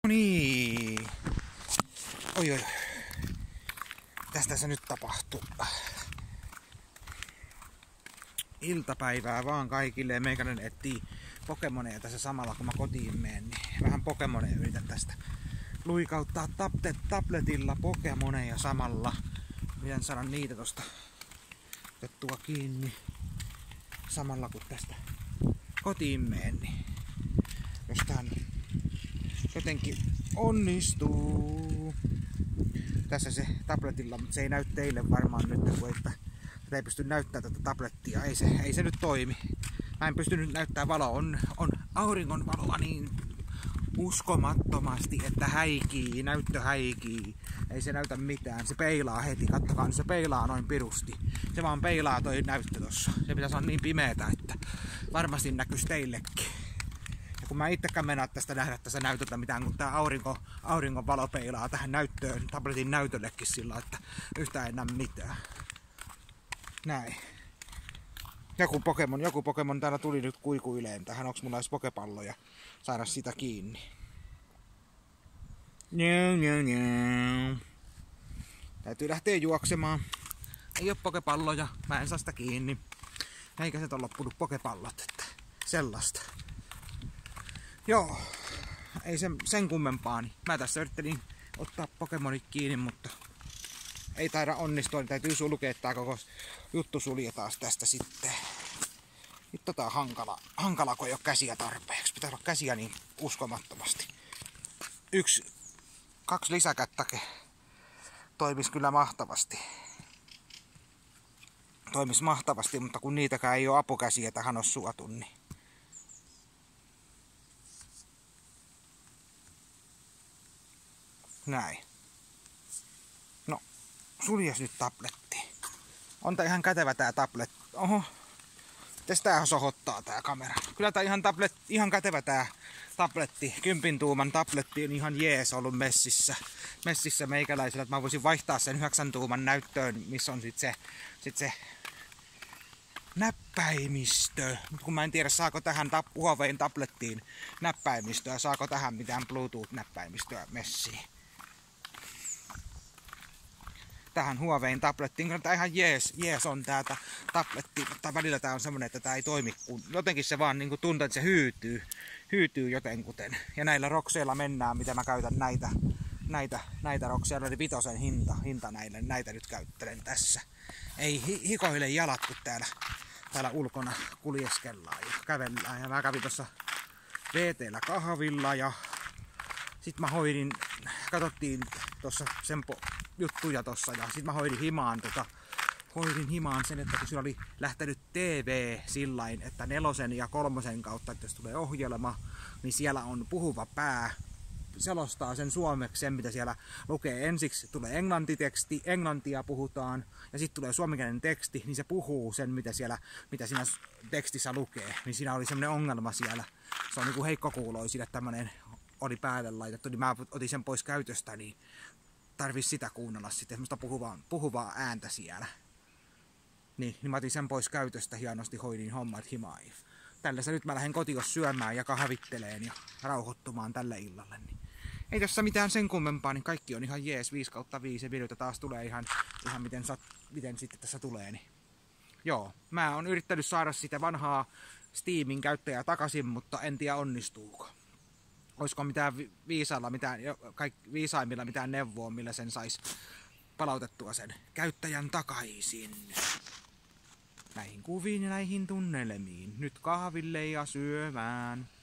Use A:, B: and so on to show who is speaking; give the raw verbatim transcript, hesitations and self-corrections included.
A: niin. Oi oi. Tästä se nyt tapahtuu. Iltapäivää vaan kaikille. Meikäläinen etsii Pokemoneja tässä samalla kun mä kotiin menen. Niin vähän Pokemoneja yritän tästä luikauttaa tablet, tabletilla Pokemoneja samalla. Yritän saada niitä tosta otettua kiinni samalla kun tästä kotiin menen. Niin jos tää jotenkin onnistuu. Tässä se tabletilla, mutta se ei näy teille varmaan nyt, kun että tätä ei pysty näyttämään tätä tablettia. Ei se, ei se nyt toimi. Mä en pysty nyt näyttämään valoa. On, on auringon valoa niin uskomattomasti, että häikii, näyttö häikii. Ei se näytä mitään. Se peilaa heti. Kattokaa, niin se peilaa noin pirusti. Se vaan peilaa toi näyttö tossa. Se pitäisi olla niin pimeetä, että varmasti näkyisi teillekin. Kun mä itsekään mennä tästä nähdä tässä näytöltä mitään, kun tää aurinko, auringon valo peilaa tähän näyttöön, tabletin näytöllekin sillä, että yhtään ei näe mitään. Näin. Joku Pokemon, joku Pokemon täällä tuli nyt kuikuileen tähän, onks mulla edes pokepalloja saada sitä kiinni. Njau, njau, njau. Täytyy lähteä juoksemaan. Ei oo pokepalloja, mä en saa sitä kiinni. Eikä se on loppunut pokepallot, että sellaista. Joo, ei sen, sen kummempaa. Niin mä tässä yrittelin ottaa Pokemonit kiinni, mutta ei taida onnistua. Niin täytyy sulkea tää koko juttu suljetaan tästä sitten. Nyt tota on hankala, hankala kun ei oo käsiä tarpeeksi. Pitää olla käsiä niin uskomattomasti. Yksi, kaksi lisäkättäkin toimis kyllä mahtavasti. Toimis mahtavasti, mutta kun niitäkään ei oo apukäsiä tähän on suotu, niin näin. No, suljes nyt tabletti. On tää ihan kätevä tää tablet. Oho. Mites tää sohottaa tää kamera? Kyllä tää ihan, tablet, ihan kätevä tää tabletti. Kympin tuuman tabletti on ihan jees ollut messissä. Messissä meikäläisellä, että mä voisin vaihtaa sen yhdeksän tuuman näyttöön, missä on sit se, sit se näppäimistö. Mut kun mä en tiedä saako tähän Huawein tablettiin näppäimistöä, saako tähän mitään Bluetooth-näppäimistöä messiin. Tähän Huawein tablettiin, kun tää ihan jees, jees on tää tabletti, mutta välillä tää on semmonen, että tää ei toimi, kun jotenkin se vaan niinku tuntuu, että se hyytyy, hyytyy jotenkuten. Ja näillä rokseilla mennään, mitä mä käytän näitä, näitä, näitä rokseilla, eli vitosen hinta, hinta näille, näitä nyt käyttelen tässä. Ei hi, hikoile jalat, kun täällä, täällä ulkona kuljeskellaan ja kävellään. Ja mä kävin tuossa V T:llä kahvilla ja sit mä hoidin, katsottiin tuossa Sempo juttuja tossa ja sit mä hoidin himaan tota, hoidin himaan sen, että kun sillä oli lähtenyt T V sillain, että nelosen ja kolmosen kautta, että jos tulee ohjelma, niin siellä on puhuva pää, selostaa sen suomeksi sen, mitä siellä lukee. Ensiksi tulee englantiteksti, englantia puhutaan, ja sitten tulee suomenkielinen teksti, niin se puhuu sen, mitä, siellä, mitä siinä tekstissä lukee. Niin siinä oli semmoinen ongelma siellä. Se on niinku heikkokuuloisille tämmönen oli päälle laitettu, niin mä otin sen pois käytöstä, niin tarvis sitä kuunnella sitten, semmoista puhuvaa, puhuvaa ääntä siellä. Niin, niin mä otin sen pois käytöstä, hienosti hoidin hommat himaan. Tällä nyt mä lähden kotiin syömään ja kahvitteleen ja rauhoittumaan tälle illalle. Niin ei tässä mitään sen kummempaa, niin kaikki on ihan jees, viisi kautta viisi ja videoita taas tulee ihan, ihan miten, sat, miten sitten tässä tulee. Niin. Joo, mä oon yrittänyt saada sitä vanhaa Steamin käyttäjää takaisin, mutta en tiedä onnistuuko. Olisiko mitään viisailla, mitään, kaik, viisaimmilla mitään neuvoa, millä sen sais palautettua sen käyttäjän takaisin. Näihin kuviin ja näihin tunnelmiin. Nyt kahville ja syömään.